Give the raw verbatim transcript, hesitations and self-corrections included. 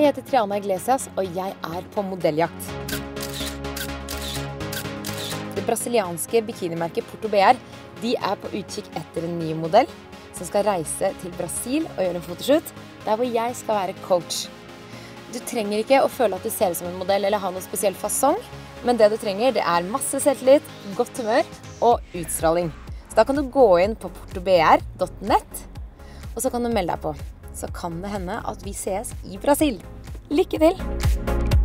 Jeg heter Triana Iglesias, og jeg er på modelljakt. Det brasilianske bikinimerket Porto B R, de er på utkikk etter en ny modell som skal reise til Brasil og gjøre en fotoshoot, der hvor jeg skal være coach. Du trenger ikke å føle at du ser ut som en modell eller ha noe spesiell fasong, men det du trenger, det er masse selvtillit, godt humør og utstråling. Så da kan du gå inn på porto b r punktum net, og så kan du melde deg på. Så kan det hende at vi ses i Brasil. Lykke til!